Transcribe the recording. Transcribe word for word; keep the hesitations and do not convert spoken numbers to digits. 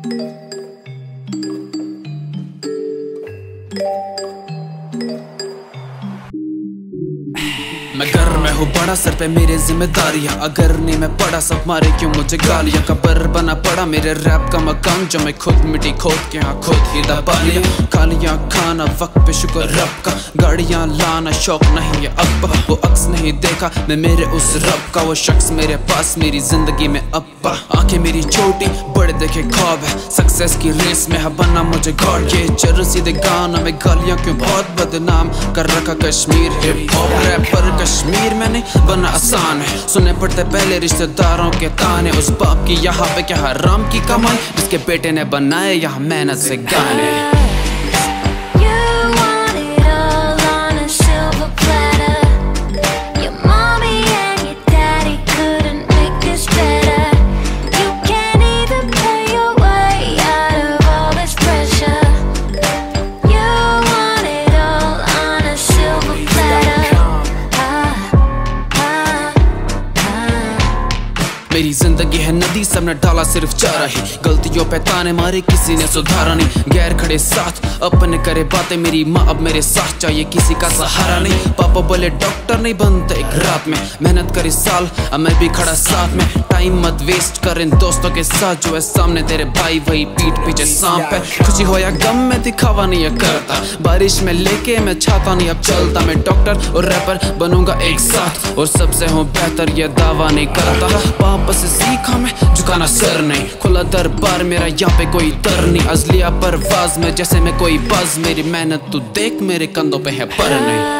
मैं घर में हूँ बड़ा, सर पे मेरे जिम्मेदारियाँ, अगर नहीं मैं पढ़ा सब मारे क्यों मुझे गालियाँ। कबर बना पड़ा मेरे रैप का मकान, जो मैं खुद मिट्टी खोद के यहाँ खुद ही दबा लिया। खालियाँ खाना वक्त पे शुक्र रब का, गाड़ियाँ लाना शौक नहीं है अब। वो अक्स नहीं देखा मैं मेरे उस रब का, वो शख्स मेरे पास मेरी जिंदगी में अब्बा। आंखें मेरी छोटी बड़े देखे ख्वाब है, सक्सेस की रेस में है बना मुझे गॉड। ये चर सीधे गाना में गालियाँ क्यों बहुत बदनाम कर रखा Kashmir. Hip hop rapper Kashmir में नहीं बना आसान है, सुनने पड़ते पहले रिश्तेदारों के ताने। उस बाप की यहाँ पे क्या हराम की कमाई, जिसके बेटे ने बनाए यहाँ मेहनत से गाने। मेरी जिंदगी है नदी, सबने डाला सिर्फ चारा ही, गलतियों पे ताने मारे किसी ने सुधारा नहीं। गैर खड़े साथ अपने करे बातें, मेरी माँ अब मेरे साथ चाहिए किसी का सहारा नहीं। पापा बोले डॉक्टर नहीं बनते एक रात में, मेहनत करी साल अब मैं भी खड़ा साथ में। टाइम मत वेस्ट कर इन दोस्तों के साथ, जो है सामने तेरे भाई वही पीठ पीछे सांप है। खुशी हो या गम में दिखावा नहीं है करता, बारिश में लेके मैं छाता नहीं अब चलता। मैं डॉक्टर और रैपर बनूंगा एक साथ, और सबसे हूँ बेहतर ये दावा नहीं करता। पापा से सीखा मैं झुकाना सर नहीं, खुला दरबार मेरा यहाँ पे कोई तर नहीं। अजलिया परवाज में जैसे मैं कोई बाज, मेरी मेहनत तू देख मेरे कंधों पे है पर नहीं।